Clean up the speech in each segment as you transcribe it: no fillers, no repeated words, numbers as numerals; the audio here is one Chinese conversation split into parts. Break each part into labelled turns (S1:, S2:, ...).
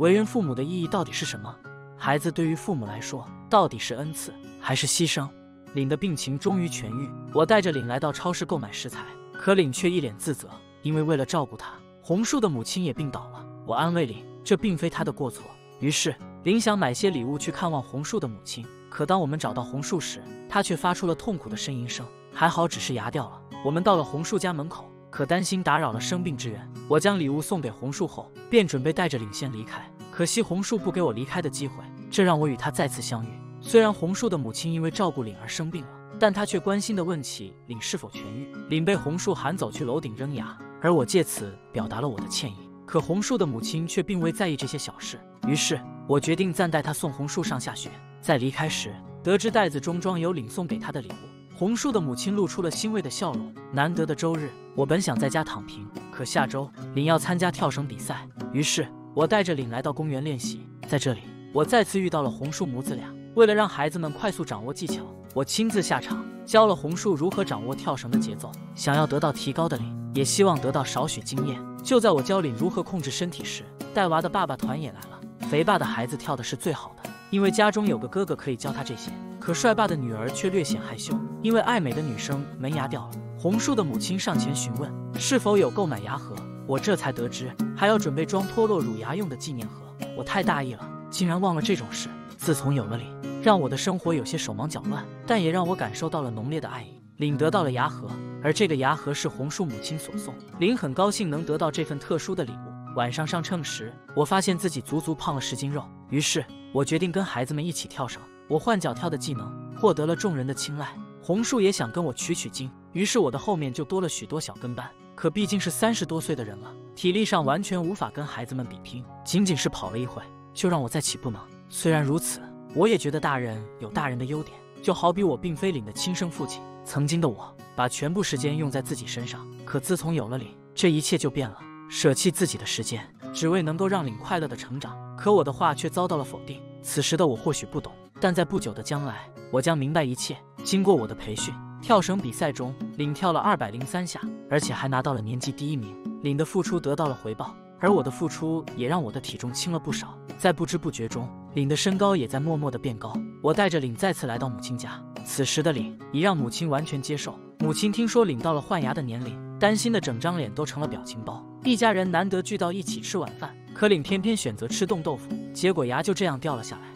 S1: 为人父母的意义到底是什么？孩子对于父母来说，到底是恩赐还是牺牲？凛的病情终于痊愈，我带着凛来到超市购买食材，可凛却一脸自责，因为为了照顾他，红树的母亲也病倒了。我安慰凛，这并非他的过错。于是凛想买些礼物去看望红树的母亲，可当我们找到红树时，他却发出了痛苦的呻吟声，还好只是牙掉了。我们到了红树家门口，可担心打扰了生病之人，我将礼物送给红树后，便准备带着凛先离开。可惜红树不给我离开的机会，这让我与他再次相遇。虽然红树的母亲因为照顾凛而生病了，但她却关心地问起凛是否痊愈。凛被红树喊走去楼顶扔牙，而我借此表达了我的歉意。可红树的母亲却并未在意这些小事，于是我决定暂带她送红树上下学。在离开时，得知袋子中装有凛送给她的礼物，红树的母亲露出了欣慰的笑容。难得的周日，我本想在家躺平，可下周凛要参加跳绳比赛，于是我带着凛来到公园练习。在这里，我再次遇到了红树母子俩。为了让孩子们快速掌握技巧，我亲自下场教了红树如何掌握跳绳的节奏。想要得到提高的凛，也希望得到少许经验。就在我教凛如何控制身体时，带娃的爸爸团也来了。肥爸的孩子跳的是最好的，因为家中有个哥哥可以教他这些。可帅爸的女儿却略显害羞，因为爱美的女生门牙掉了。红树的母亲上前询问是否有购买牙盒，我这才得知还要准备装脱落乳牙用的纪念盒。我太大意了，竟然忘了这种事。自从有了凛，让我的生活有些手忙脚乱，但也让我感受到了浓烈的爱意。凛得到了牙盒，而这个牙盒是红树母亲所送。凛很高兴能得到这份特殊的礼物。晚上上秤时，我发现自己足足胖了10斤肉，于是我决定跟孩子们一起跳绳。我换脚跳的技能获得了众人的青睐，红树也想跟我取经，于是我的后面就多了许多小跟班。可毕竟是30多岁的人了，体力上完全无法跟孩子们比拼，仅仅是跑了一会就让我再起不能。虽然如此，我也觉得大人有大人的优点，就好比我并非凛的亲生父亲。曾经的我把全部时间用在自己身上，可自从有了凛，这一切就变了。舍弃自己的时间，只为能够让凛快乐的成长。可我的话却遭到了否定。此时的我或许不懂，但在不久的将来，我将明白一切。经过我的培训，跳绳比赛中，凛跳了203下，而且还拿到了年级第1名。凛的付出得到了回报，而我的付出也让我的体重轻了不少。在不知不觉中，凛的身高也在默默地变高。我带着凛再次来到母亲家，此时的凛已让母亲完全接受。母亲听说凛到了换牙的年龄，担心的整张脸都成了表情包。一家人难得聚到一起吃晚饭，可凛偏偏选择吃冻豆腐，结果牙就这样掉了下来。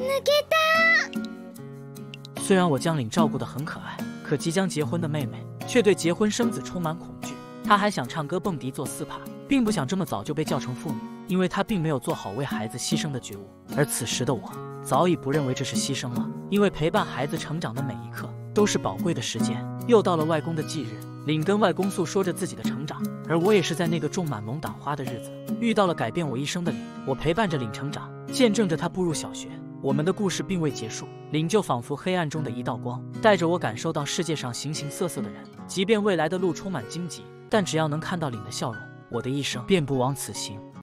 S1: 虽然我将凛照顾得很可爱，可即将结婚的妹妹却对结婚生子充满恐惧。她还想唱歌蹦迪做4趴，并不想这么早就被叫成妇女，因为她并没有做好为孩子牺牲的觉悟。而此时的我早已不认为这是牺牲了，因为陪伴孩子成长的每一刻都是宝贵的时间。又到了外公的忌日，凛跟外公诉说着自己的成长，而我也是在那个种满龙胆花的日子遇到了改变我一生的凛。我陪伴着凛成长，见证着他步入小学。我们的故事并未结束，凛就仿佛黑暗中的一道光，带着我感受到世界上形形色色的人。即便未来的路充满荆棘，但只要能看到凛的笑容，我的一生便不枉此行。